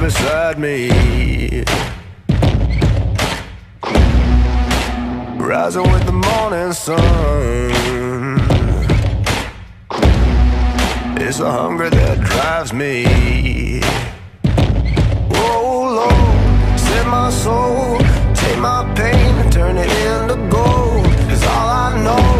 beside me, rising with the morning sun. It's the hunger that drives me. Oh Lord, set my soul, take my pain and turn it into gold. 'Cause all I know